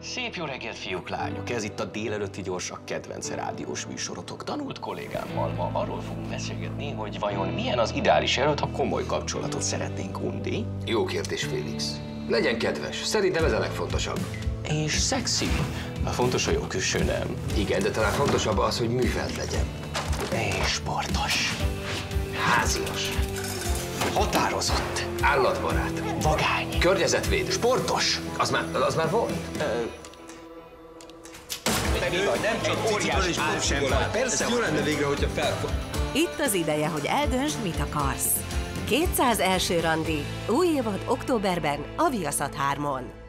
Szép jó reggelt, fiúk, lányok! Ez itt a délelőtti gyorsak kedvenc rádiós műsorotok. Tanult kollégámmal ma arról fogunk beszélgetni, hogy vajon milyen az ideális jelölt, ha komoly kapcsolatot szeretnénk, Undi. Jó kérdés, Félix. Legyen kedves, szerintem ez a legfontosabb. És szexi. Fontos a jó külső, nem? Igen, de talán fontosabb az, hogy művelt legyen. És sportos. Házias. Határozott. Állatbarát. Vagány. Környezetvédő. Sportos. Az már volt? Nem csak óriás álsemből. Persze, jó lenne végre, hogyha felfog. Itt az ideje, hogy eldöntsd, mit akarsz. 200 első randi. Új évad októberben a Viaszat 3-on.